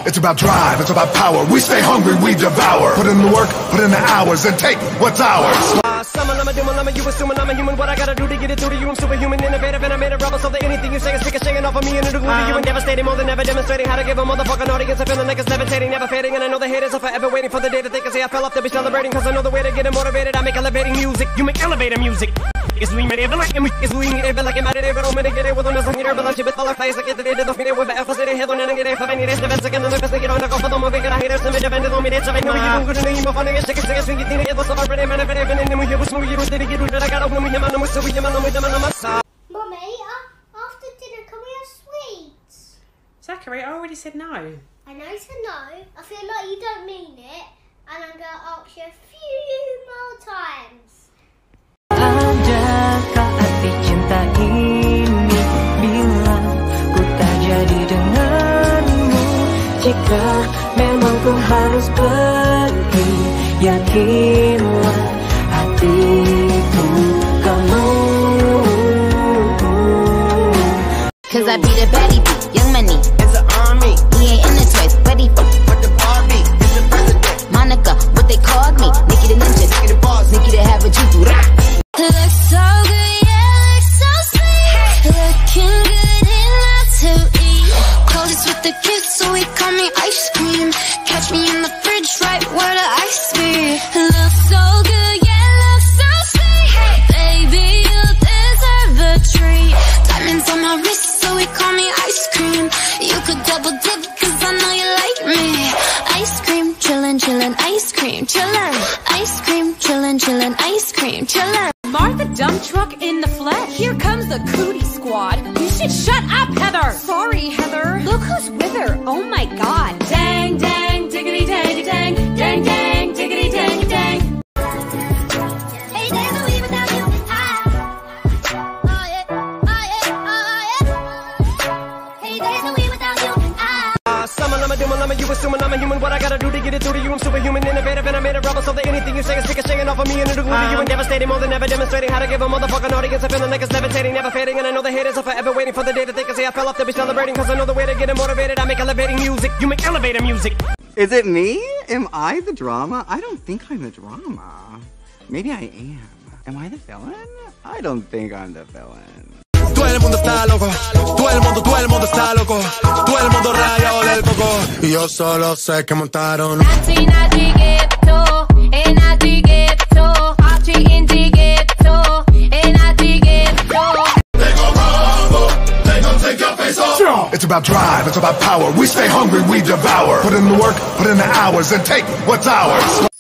It's about drive, it's about power. We stay hungry, we devour. Put in the work, put in the hours, and take what's ours. I'm a doing, I'm a you assuming I'm a human. What I gotta do to get it through to you? I'm superhuman, innovative, and I made a rubber so that anything you say is ricocheting off of me and it'll glue to you and devastating more than ever, demonstrating how to give a motherfucking audience a feeling like it's levitating, never fading. And I know the haters are forever waiting for the day that they can say I fell off to be celebrating, cause I know the way to get it motivated. I make elevating music, you make elevator music. It's we made it like it's we made it like it mattered, but I'm gonna get it with another meter, but I'm chip it all like I get it, the feeder with the efforts that they have on and get it for any rest of it. Second, and the best thing you don't go for the movie, and I hate it, so me defended on me, that's I know you don't go to the email, funny, it's a swing, you think it was already manifested, and then we was smooth, you did it, I got open with your man, I'm so your man, I'm with the man, I'm Mummy, after dinner, can we have sweets? Zachary, I already said no. I know you said no. I feel like you don't mean it, and I'm going to ask you a few more times. Adakah arti cinta ini bila ku tak jadi denganmu? Jika memang ku harus pergi, yakinlah hatiku kamu. Cause I be the baddie beat, Young Money It's an army. He ain't in the toys, but he But the Barbie is the president. Monica, what they called me, Nikki the Ninja, Nikki the boss. Nikki the have a juju. Looks so good, yeah, looks so sweet. Looking good enough to eat. Coldest with the kiss, so he call me ice cream. Catch me in the fridge, right where the ice be. Looks so good, yeah, looks so sweet. Baby, you deserve a treat. Diamonds on my wrist, so he call me ice cream. You could double dip, cause I know you like me. Ice cream, chillin', chillin', ice cream, chillin'. Ice cream, chillin', chillin', ice cream, chillin'. Martha Dump Truck in the flesh. Here comes the cootie squad. You should shut up, Heather. Sorry, Heather. Look who's with her. Oh my god. Dang, dang, diggity, dang, dang, dang, dang, diggity, dang, dang. Hey, there's no we without you. Oh yeah, oh yeah, oh yeah. Hey, there's no we without you. I'm a doing, I'm a you assuming I'm a human. What I gotta do to get it through to you? I'm superhuman, innovative, and I made a rubber so that anything you say is ricocheting off of me and it'll glue to you and devastating more than ever, demonstrating how to give a motherfucking audience a feeling like it's levitating, never fading. And I know the haters are forever waiting for the day that they can say I fell off to be celebrating, cause I know the way to get it motivated. I make elevating music, you make elevator music. Is it me? Am I the drama? I don't think I'm the drama. Maybe I am. Am I the villain? I don't think I'm the villain. Todo el mundo está loco, todo el mundo está loco, todo el mundo rayado del coco. Y yo solo sé que montaron. It's about drive, it's about power. We stay hungry, we devour. Put in the work, put in the hours, and take what's ours.